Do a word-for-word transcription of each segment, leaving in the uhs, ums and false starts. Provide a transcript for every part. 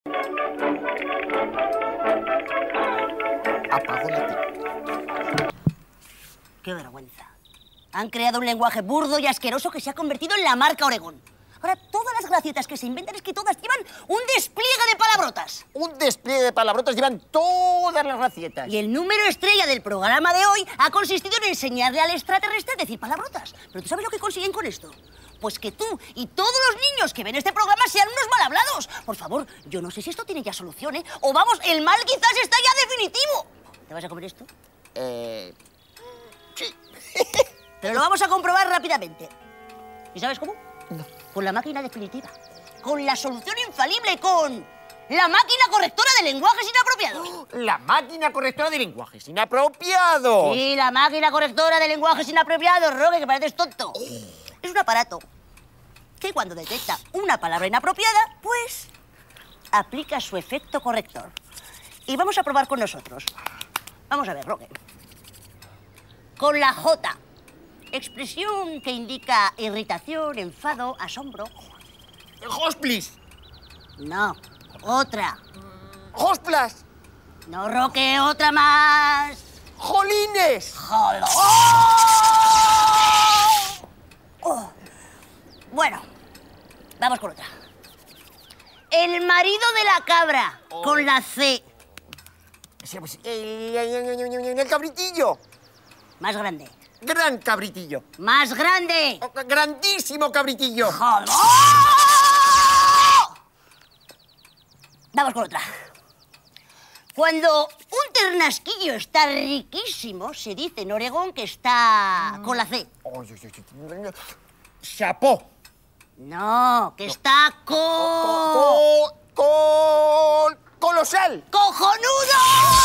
Apago la tele. ¡Qué vergüenza! Han creado un lenguaje burdo y asqueroso que se ha convertido en la marca Oregón. Ahora, todas las gracietas que se inventan es que todas llevan un despliegue de palabrotas. Un despliegue de palabrotas llevan todas las gracietas. Y el número estrella del programa de hoy ha consistido en enseñarle al extraterrestre a decir palabrotas. ¿Pero tú sabes lo que consiguen con esto? Pues que tú y todos los niños que ven este programa sean unos mal hablados. Por favor, yo no sé si esto tiene ya solución, ¿eh? O vamos, el mal quizás está ya definitivo. ¿Te vas a comer esto? Eh... Sí. Pero lo vamos a comprobar rápidamente. ¿Y sabes cómo? No. Con la máquina definitiva. Con la solución infalible, con la máquina correctora de lenguajes inapropiados. La máquina correctora de lenguajes inapropiados. Sí, la máquina correctora de lenguajes inapropiados, Roque, que pareces tonto. Es un aparato que cuando detecta una palabra inapropiada, pues aplica su efecto corrector. Y vamos a probar con nosotros. Vamos a ver, Roque. Con la J. Expresión que indica irritación, enfado, asombro. Hosplis. No, otra. Hosplas. No, Roque, otra más. Jolines. ¡Jolo! Oh. Bueno, vamos con otra. El marido de la cabra, oh. Con la C. El, el, el cabritillo. Más grande. Gran cabritillo. Más grande. Oh, grandísimo cabritillo. ¡Jolo! Vamos con otra. Cuando un ternasquillo está riquísimo, se dice en Oregón que está con la C. Chapó. No, que no. Está con... Co, co, co, colosal. ¡Cojonudo!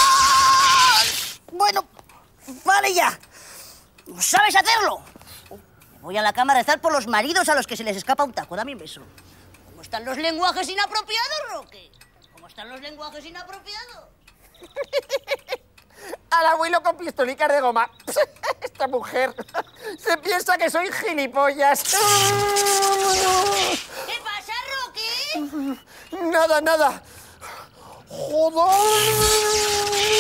Bueno, vale ya. ¿Sabes hacerlo? Voy a la cama a rezar por los maridos a los que se les escapa un taco. Dame un beso. ¿Cómo están los lenguajes inapropiados, Roque? ¿Cómo están los lenguajes inapropiados? Al abuelo con pistolicas de goma. Esta mujer se piensa que soy gilipollas. ¿Qué pasa, Roque? Nada, nada. Joder.